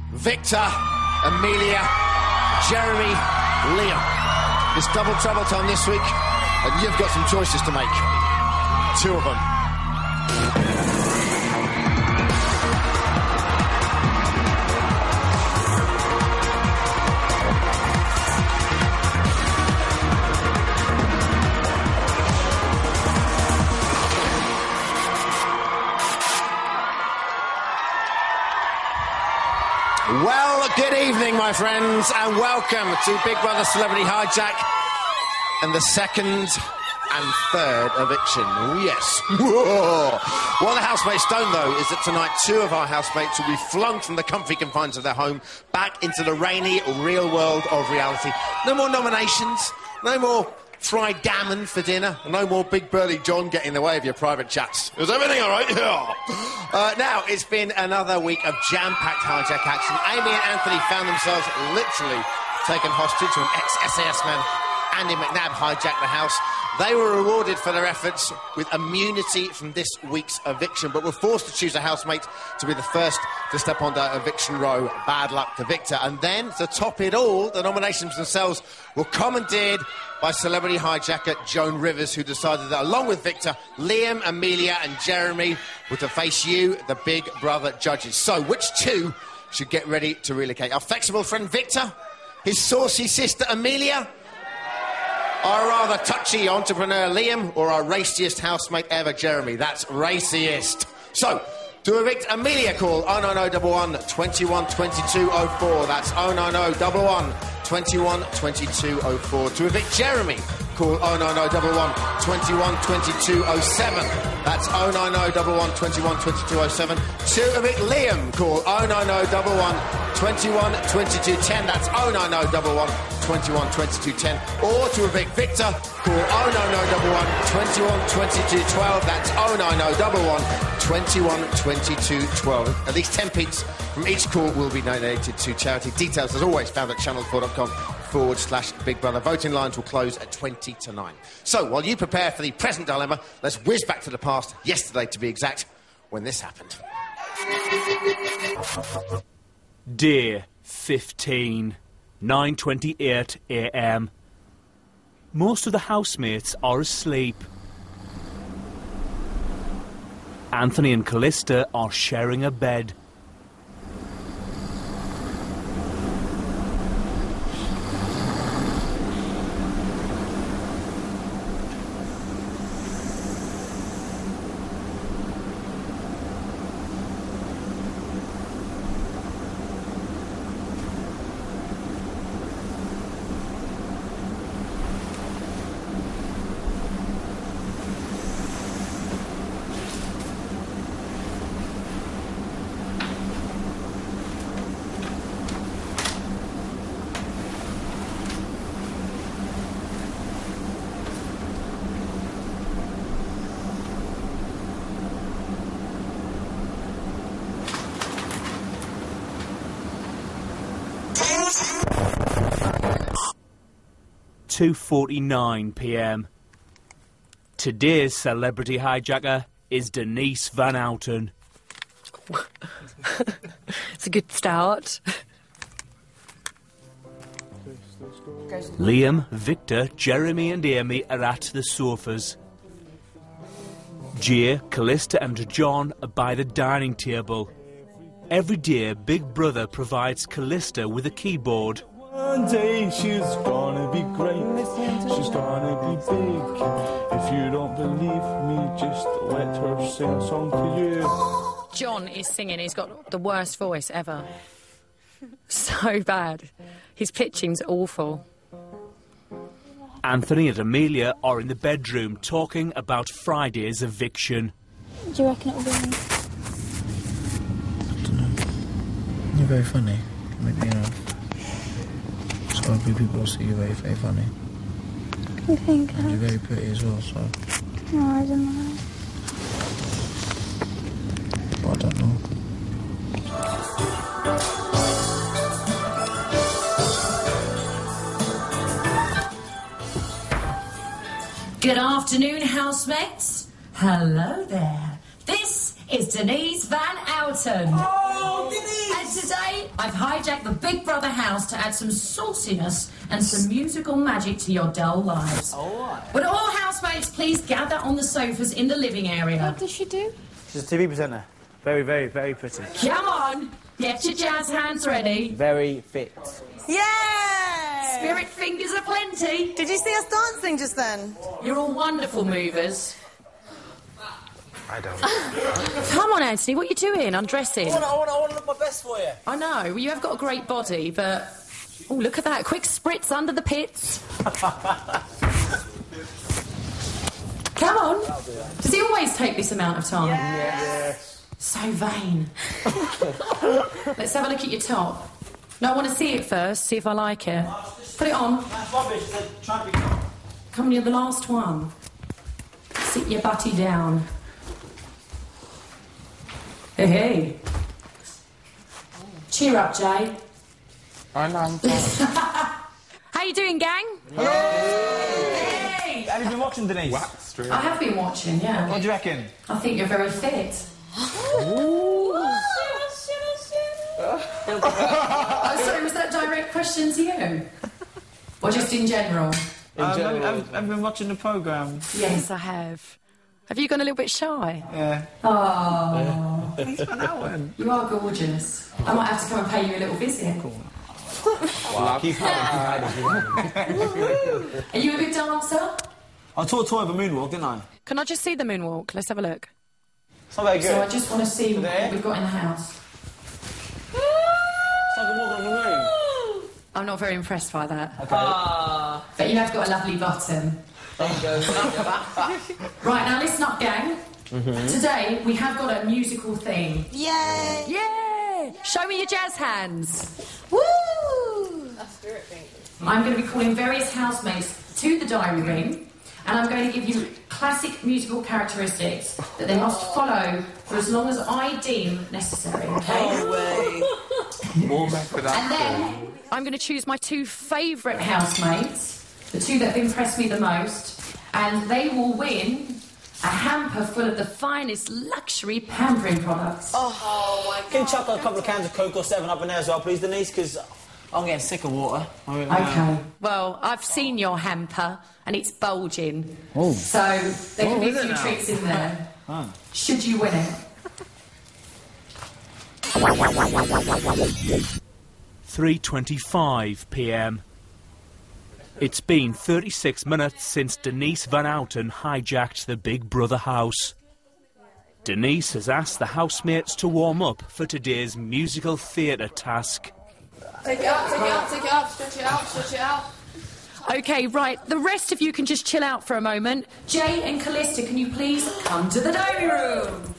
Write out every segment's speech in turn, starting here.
Victor, Amelia, Jeremy, Liam. It's double trouble time this week, and you've got some choices to make. Two of them. Well, good evening, my friends, and welcome to Big Brother Celebrity Hijack and the second and third eviction. Oh, yes. Whoa. What the housemates don't know is that tonight two of our housemates will be flung from the comfy confines of their home back into the rainy, real world of reality. No more nominations, no more fried gammon for dinner, no more Big Burly John getting in the way of your private chats. Is everything all right? Yeah. Now, it's been another week of jam-packed hijack action. Amy and Anthony found themselves literally taken hostage when ex-SAS man Andy McNabb hijacked the house. They were rewarded for their efforts with immunity from this week's eviction, but were forced to choose a housemate to be the first to step onto eviction row. Bad luck to Victor. And then, to top it all, the nominations themselves were commandeered by celebrity hijacker Joan Rivers, who decided that, along with Victor, Liam, Amelia and Jeremy were to face you, the Big Brother judges. So, which two should get ready to relocate? Our flexible friend Victor? His saucy sister Amelia? Our rather touchy entrepreneur Liam? Or our raciest housemate ever, Jeremy? That's raciest. So, to evict Amelia, call 09011 21 22 04. That's 09011 21 22 04. To evict Jeremy, call 09011 21 22 07. That's 09011 21 22 07. To evict Liam, call 09011 21 22 10. That's 09011 21 22 10. Or to evict Victor, call 09011 21 22 12. That's 09011 21 22 12. At least 10 pence from each call will be donated to charity. Details, as always, found at channel4.com/Big Brother. Voting lines will close at 20 to 9. So, while you prepare for the present dilemma, let's whiz back to the past, yesterday to be exact, when this happened. Day 15, 9:28 a.m. Most of the housemates are asleep. Anthony and Callista are sharing a bed. .49 p.m. Today's celebrity hijacker is Denise Van Outen. It's a good start. Liam, Victor, Jeremy and Amy are at the sofas. Jay, Callista and John are by the dining table. Every day, Big Brother provides Callista with a keyboard. One day she's gonna be great, she's gonna be big. If you don't believe me, just let her sing a song to you. John is singing, he's got the worst voice ever. So bad. His pitching's awful. Anthony and Amelia are in the bedroom talking about Friday's eviction. Do you reckon it'll be me? I don't know. You're very funny. Maybe, you know. So hopefully people see you very, very funny. You think? And you're very pretty as well, so... No, I don't know. But I don't know. Good afternoon, housemates. Hello there. This is Denise Van Outen. Oh, Denise! And today I've hijacked the Big Brother house to add some sauciness and some musical magic to your dull lives. Would all housemates please gather on the sofas in the living area? What does she do? She's a TV presenter. Very, very, very pretty. Come on, get your jazz hands ready. Very fit. Yay! Spirit fingers aplenty. Did you see us dancing just then? You're all wonderful movers. I don't. Come on, Anthony, what are you doing? Undressing. I want to look my best for you. I know, well, you have got a great body, but... Oh, look at that, quick spritz under the pits. Come on. Does he always take this amount of time? Yes. So vain. Let's have a look at your top. No, I want to see it first, see if I like it. Put it on. That's rubbish. Come on, you're the last one. Sit your butty down. Hey, hey. Cheer up, Jay. How you doing, gang? Hey! Have you been watching, Denise? I have been watching, yeah. What do you reckon? I think you're very fit. Oh, sorry, was that a direct question to you? Or just in general? Have you been watching the programme? Yes, I have. Have you gone a little bit shy? Yeah. Oh, Thanks for that one. you are gorgeous. I might have to come and pay you a little visit. Wow. Keep Are you a good dancer? I taught Toy of a moonwalk, didn't I? Can I just see the moonwalk? Let's have a look. It's not very good. So I just want to see what There? we've got in the house. It's like a walk on the moon. I'm not very impressed by that. Okay. But you have got a lovely bottom. There you go. Right, now listen up, gang. Today we have got a musical theme. Yay! Yeah! Show me your jazz hands. Woo! I'm going to be calling various housemates to the diary ring, and I'm going to give you classic musical characteristics that they must follow for as long as I deem necessary, okay? And then I'm going to choose my two favourite housemates, the two that have impressed me the most, and they will win a hamper full of the finest luxury pampering products. Can you chuck a couple of cans of Coke or 7-Up in there as well, please, Denise? Because I'm getting sick of water. Okay. Well, I've seen your hamper, and it's bulging. Oh. So there can be a is it few now? treats in there. Ah. Should you win it? 3:25 p.m. It's been 36 minutes since Denise Van Outen hijacked the Big Brother house. Denise has asked the housemates to warm up for today's musical theatre task. Take it out, take it out, take it out, stretch it out, stretch it out. Okay, right. The rest of you can just chill out for a moment. Jay and Callista, can you please come to the diary room?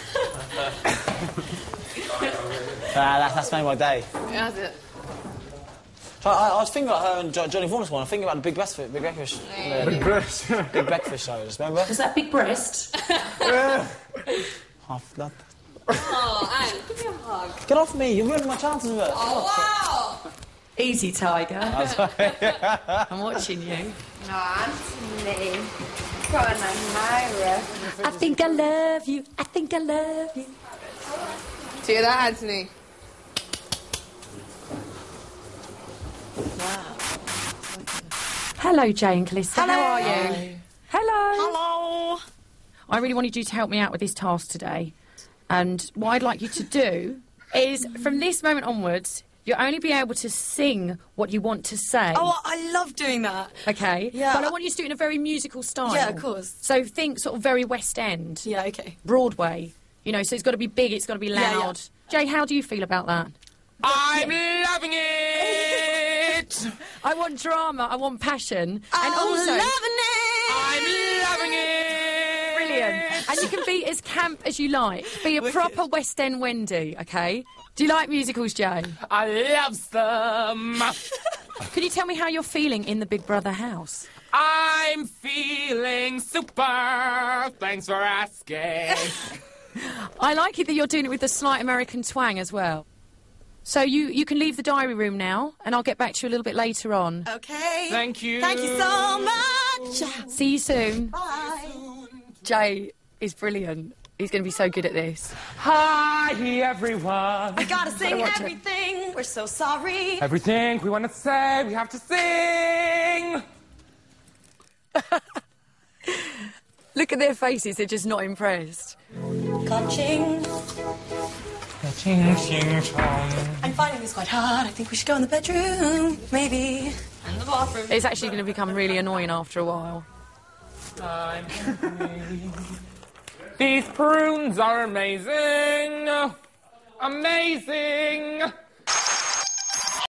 That's made my day. Yeah, that's it. So I was thinking about her and Johnny Vaughan this morning. I was thinking about the Big Breakfast Big Breakfast shows, remember? Is that big breast? Half that. Oh, Anne, give me a hug. Get off me, you're ruining my chances of it. Oh, wow. Easy, Tiger. I'm watching you. No, Anthony. Got an admirer. I think I love you. I think I love you. Do you hear that, Anthony? Hello, Jay and Callista. Hello. How are you? Hello. Hello. I really wanted you to help me out with this task today. And what I'd like you to do is, from this moment onwards, you'll only be able to sing what you want to say. Oh, I love doing that. Okay? Yeah. But I want you to do it in a very musical style. Yeah, of course. So think sort of very West End. Yeah, okay. Broadway. You know, so it's got to be big, it's got to be Yeah, loud. Jay, how do you feel about that? I'm loving it! I want drama, I want passion. And I'm also... loving it. I'm loving it! Brilliant. And you can be as camp as you like. Be a proper West End Wendy, okay? Do you like musicals, Jay? I love them! Could you tell me how you're feeling in the Big Brother house? I'm feeling super! Thanks for asking. I like it that you're doing it with a slight American twang as well. So you can leave the diary room now, and I'll get back to you a little bit later on. Okay. Thank you. Thank you so much. See you soon. Bye. Jay is brilliant. He's going to be so good at this. Hi, everyone. I gotta sing watch it. everything. We're so sorry. Everything we want to say, we have to sing. Look at their faces, they're just not impressed. Ka-ching. Ching, ching, chong. I'm finding this quite hard. I think we should go in the bedroom, maybe. And the bathroom. It's actually going to become really annoying after a while. These prunes are amazing. Amazing.